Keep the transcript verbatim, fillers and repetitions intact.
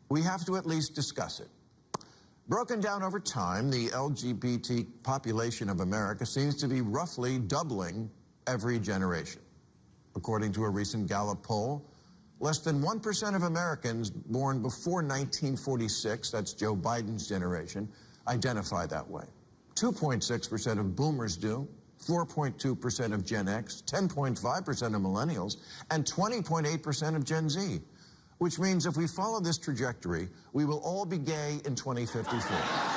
we have to at least discuss it. Broken down over time, the L G B T population of America seems to be roughly doubling every generation. According to a recent Gallup poll, less than one percent of Americans born before nineteen forty-six, that's Joe Biden's generation, identify that way. two point six percent of boomers do, four point two percent of Gen X, ten point five percent of millennials, and twenty point eight percent of Gen Z. Which means if we follow this trajectory, we will all be gay in twenty fifty-four.